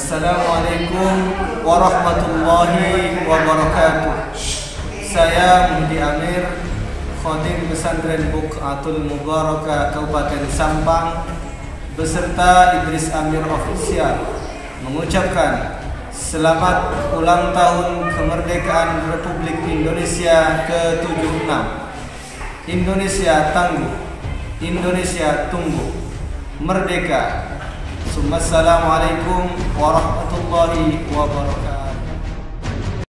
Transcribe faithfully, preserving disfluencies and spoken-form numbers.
Assalamualaikum warahmatullahi wabarakatuh. Saya Muhdi Amir, Khadim Pesantren Buq'atul Mubarakah Kabupaten Sampang beserta Idris Amir Official mengucapkan selamat ulang tahun kemerdekaan Republik Indonesia ke tujuh puluh enam. Indonesia tangguh, Indonesia tumbuh, merdeka. Assalamualaikum warahmatullahi wabarakatuh.